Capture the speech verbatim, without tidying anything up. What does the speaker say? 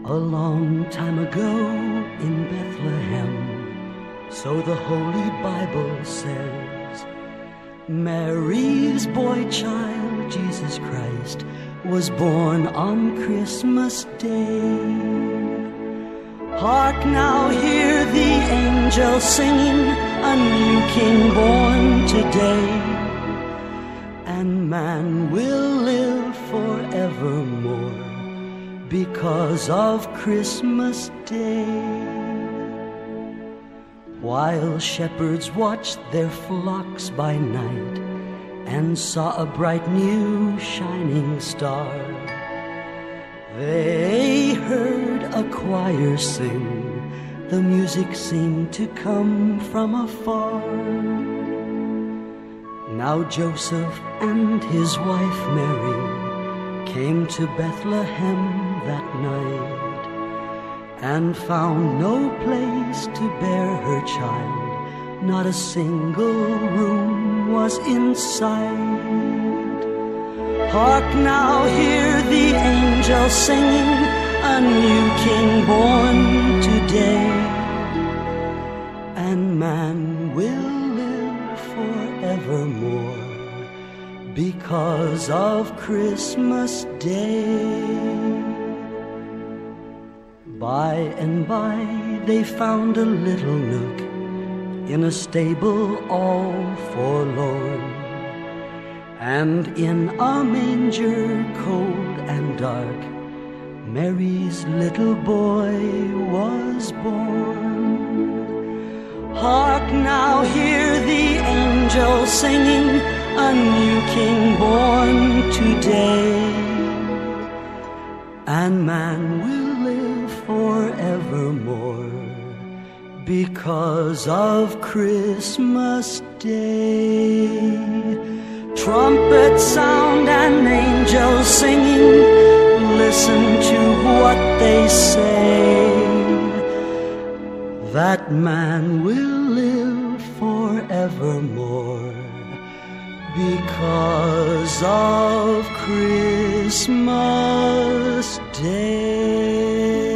A long time ago in Bethlehem, so the Holy Bible says, Mary's boy child, Jesus Christ, was born on Christmas Day. Hark now, hear the angels singing, a new king born today, and man will live forevermore because of Christmas Day. While shepherds watched their flocks by night and saw a bright new shining star, they heard a choir sing. The music seemed to come from afar. Now Joseph and his wife Mary came to Bethlehem that night and found no place to bear her child. Not a single room was in sight. Hark now, hear the angels singing, a new king born today, and man will live forevermore because of Christmas Day. By and by they found a little nook in a stable all forlorn, and in a manger cold and dark, Mary's little boy was born. Hark now, hear the angels singing, a new king born today, and man will live forevermore because of Christmas Day. Trumpets sound and angels singing, listen to what they say, that man will live forevermore because of Christmas Day.